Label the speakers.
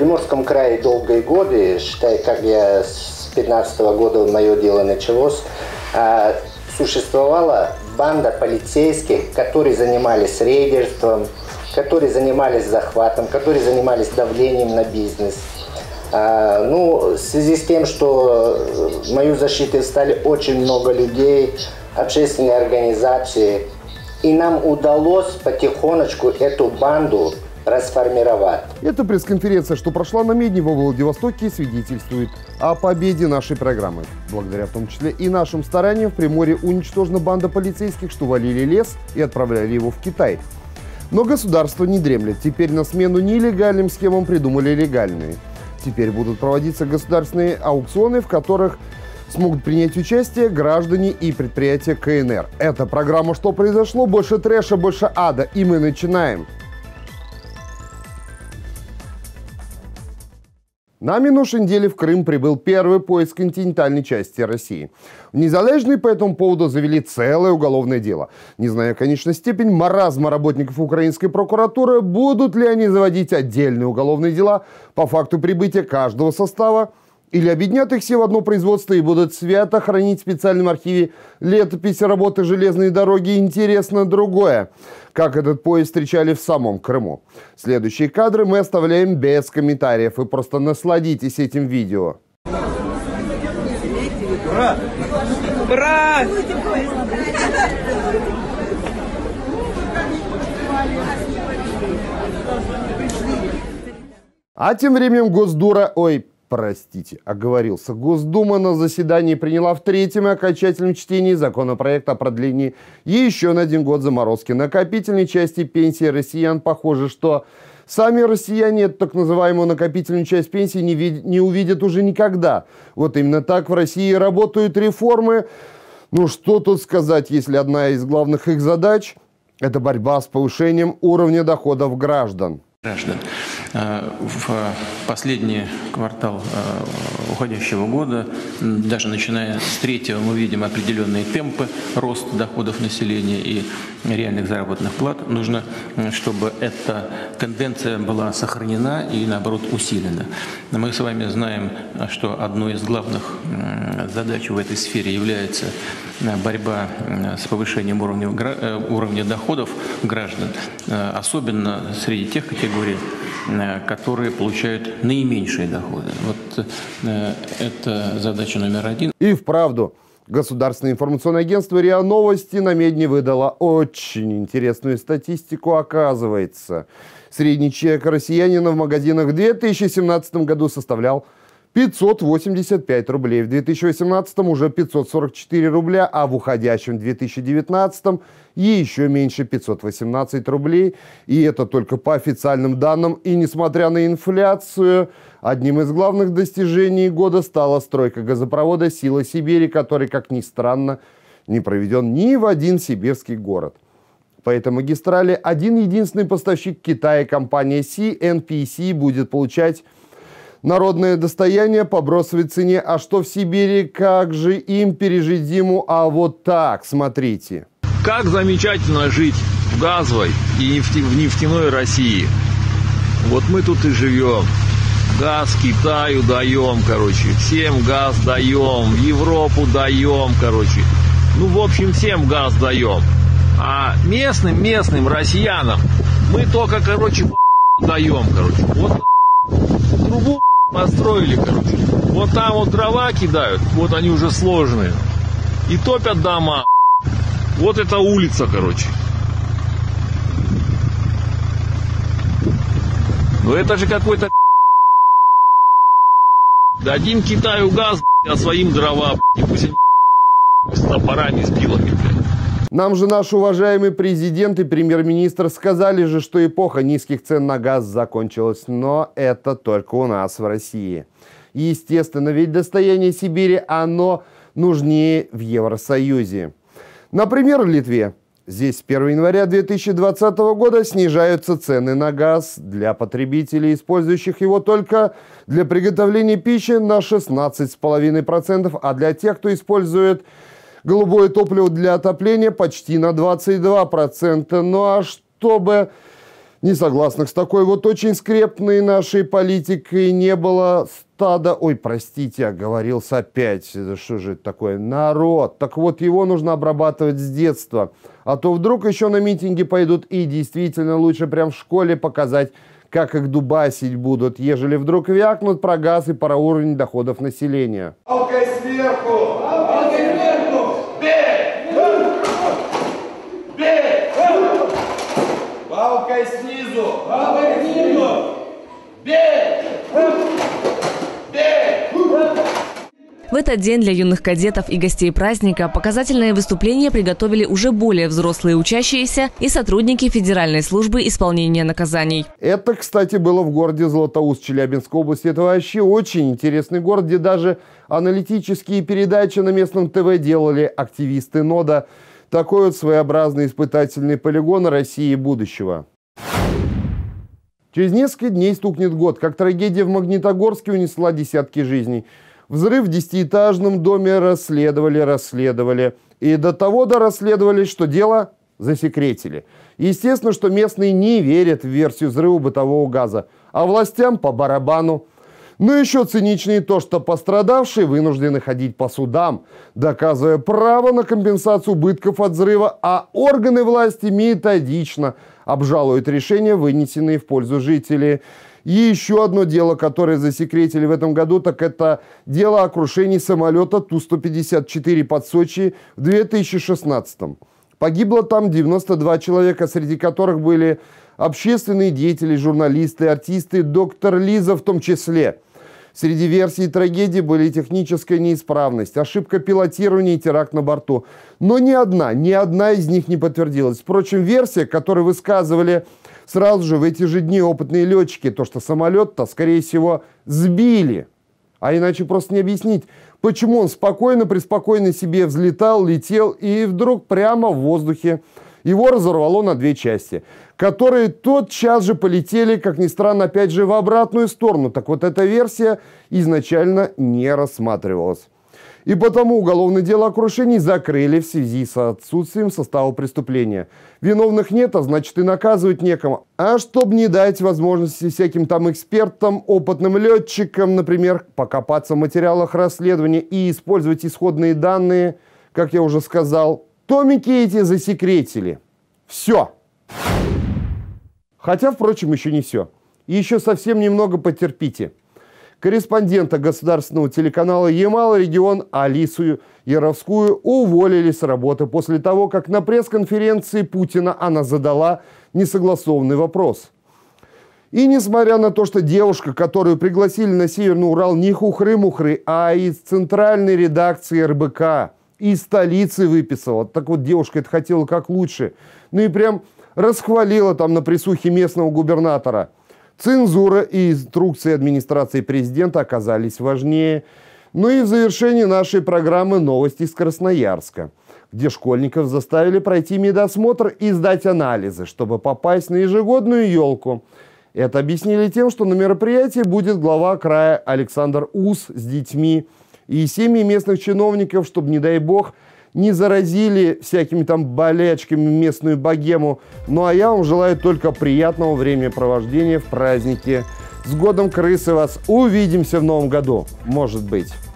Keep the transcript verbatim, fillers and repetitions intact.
Speaker 1: Приморском крае долгие годы, считай, как я с пятнадцатого года мое дело началось, существовала банда полицейских, которые занимались рейдерством, которые занимались захватом, которые занимались давлением на бизнес. А, ну, в связи с тем, что в мою защиту стали очень много людей, общественные организации, и нам удалось потихонечку эту банду расформировать.
Speaker 2: Эта пресс-конференция, что прошла на Медне во Владивостоке, свидетельствует о победе нашей программы. Благодаря в том числе и нашим стараниям в Приморье уничтожена банда полицейских, что валили лес и отправляли его в Китай. Но государство не дремлет. Теперь на смену нелегальным схемам придумали легальные. Теперь будут проводиться государственные аукционы, в которых смогут принять участие граждане и предприятия ка эн эр. Это программа «Что произошло?» Больше трэша, больше ада. И мы начинаем. На минувшей неделе в Крым прибыл первый поезд континентальной части России. Незалежные по этому поводу завели целое уголовное дело. Не зная, конечно, степень маразма работников украинской прокуратуры, будут ли они заводить отдельные уголовные дела по факту прибытия каждого состава, или объединят их все в одно производство и будут свято хранить в специальном архиве летописи работы железной дороги. Интересно другое. Как этот поезд встречали в самом Крыму. Следующие кадры мы оставляем без комментариев. Вы просто насладитесь этим видео.
Speaker 3: Ура! Ура!
Speaker 2: А тем временем Госдура... Ой... Простите, оговорился. Госдума на заседании приняла в третьем и окончательном чтении законопроект о продлении еще на один год заморозки накопительной части пенсии россиян. Похоже, что сами россияне эту так называемую накопительную часть пенсии не, вид- не увидят уже никогда. Вот именно так в России работают реформы. Ну что тут сказать, если одна из главных их задач – это борьба с повышением уровня доходов граждан.
Speaker 4: Граждан. В последний квартал уходящего года, даже начиная с третьего, мы видим определенные темпы роста доходов населения и реальных заработных плат. Нужно, чтобы эта тенденция была сохранена и, наоборот, усилена. Мы с вами знаем, что одной из главных задач в этой сфере является борьба с повышением уровня, уровня доходов граждан, особенно среди тех категорий, которые получают наименьшие доходы. Вот э, это задача номер один.
Speaker 2: И вправду, государственное информационное агентство РИА Новости на Медне выдало очень интересную статистику. Оказывается, средний чек россиянина в магазинах в две тысячи семнадцатом году составлял пятьсот восемьдесят пять рублей, в две тысячи восемнадцатом уже пятьсот сорок четыре рубля, а в уходящем две тысячи девятнадцатом еще меньше пятьсот восемнадцать рублей. И это только по официальным данным. И несмотря на инфляцию, одним из главных достижений года стала стройка газопровода «Сила Сибири», который, как ни странно, не проведен ни в один сибирский город. По этой магистрали один единственный поставщик Китая, компания си эн пи си, будет получать народное достояние по бросовой цене. А что в Сибири, как же им пережить зиму? А вот так, смотрите.
Speaker 5: Как замечательно жить в газовой и в нефтяной России. Вот мы тут и живем. Газ Китаю даем, короче. Всем газ даем. В Европу даем, короче. Ну, в общем, всем газ даем. А местным, местным россиянам мы только, короче, даем, короче. Вот трубу построили, короче. Вот там вот дрова кидают, вот они уже сложные. И топят дома. Вот это улица, короче. Ну это же какой-то... Дадим Китаю газ, а своим дрова, и пусть они с топорами, с пилами, блядь.
Speaker 2: Нам же наш уважаемый президент и премьер-министр сказали же, что эпоха низких цен на газ закончилась. Но это только у нас в России. Естественно, ведь достояние Сибири, оно нужнее в Евросоюзе. Например, в Литве. Здесь с первого января две тысячи двадцатого года снижаются цены на газ для потребителей, использующих его только для приготовления пищи, на шестнадцать целых пять десятых процента, а для тех, кто использует голубое топливо для отопления, почти на двадцать два процента. Ну а чтобы Несогласных с такой вот очень скрепной нашей политикой не было стада... Ой, простите, оговорился опять. Это что же это такое? Народ. Так вот, его нужно обрабатывать с детства. А то вдруг еще на митинги пойдут и действительно лучше прям в школе показать, как их дубасить будут, ежели вдруг вякнут про газ и про уровень доходов населения.
Speaker 6: Палкой сверху! Палкой сверху! Бей! Бей! Палкой снизу! Палкой снизу! Бей! Бей!
Speaker 7: В этот день для юных кадетов и гостей праздника показательные выступления приготовили уже более взрослые учащиеся и сотрудники Федеральной службы исполнения наказаний.
Speaker 2: Это, кстати, было в городе Златоуст Челябинской области. Это вообще очень интересный город, где даже аналитические передачи на местном ТВ делали активисты нода. Такой вот своеобразный испытательный полигон России будущего. Через несколько дней стукнет год, как трагедия в Магнитогорске унесла десятки жизней. Взрыв в десятиэтажном доме расследовали, расследовали. И до того дорасследовали, что дело засекретили. Естественно, что местные не верят в версию взрыва бытового газа, а властям по барабану. Но еще циничнее то, что пострадавшие вынуждены ходить по судам, доказывая право на компенсацию убытков от взрыва, а органы власти методично обжалуют решения, вынесенные в пользу жителей. И еще одно дело, которое засекретили в этом году, так это дело о крушении самолета Ту сто пятьдесят четыре под Сочи в две тысячи шестнадцатом. Погибло там девяносто два человека, среди которых были общественные деятели, журналисты, артисты, доктор Лиза в том числе. Среди версий трагедии были техническая неисправность, ошибка пилотирования и теракт на борту. Но ни одна, ни одна из них не подтвердилась. Впрочем, версия, которую высказывали сразу же в эти же дни опытные летчики, то, что самолет-то, скорее всего, сбили. А иначе просто не объяснить, почему он спокойно, преспокойно себе взлетал, летел, и вдруг прямо в воздухе его разорвало на две части, которые тотчас же полетели, как ни странно, опять же в обратную сторону. Так вот, эта версия изначально не рассматривалась. И потому уголовное дело о крушении закрыли в связи с отсутствием состава преступления. Виновных нет, а значит и наказывать некому. А чтобы не дать возможности всяким там экспертам, опытным летчикам, например, покопаться в материалах расследования и использовать исходные данные, как я уже сказал, томики эти засекретили. Все. Хотя, впрочем, еще не все. И еще совсем немного потерпите. Корреспондента государственного телеканала «Ямал-Регион» Алису Яровскую уволили с работы после того, как на пресс-конференции Путина она задала несогласованный вопрос. И несмотря на то, что девушка, которую пригласили на Северный Урал не хухры-мухры, а из центральной редакции эр бэ ка, из столицы выписала, так вот девушка это хотела как лучше, ну и прям расхвалила там на присухе местного губернатора. Цензура и инструкции администрации президента оказались важнее. Ну и в завершении нашей программы новости из Красноярска, где школьников заставили пройти медосмотр и сдать анализы, чтобы попасть на ежегодную елку. Это объяснили тем, что на мероприятии будет глава края Александр Ус с детьми и семьи местных чиновников, чтобы, не дай бог, не заразили всякими там болячками местную богему. Ну а я вам желаю только приятного времяпровождения в празднике. С годом крысы вас! Увидимся в новом году, может быть.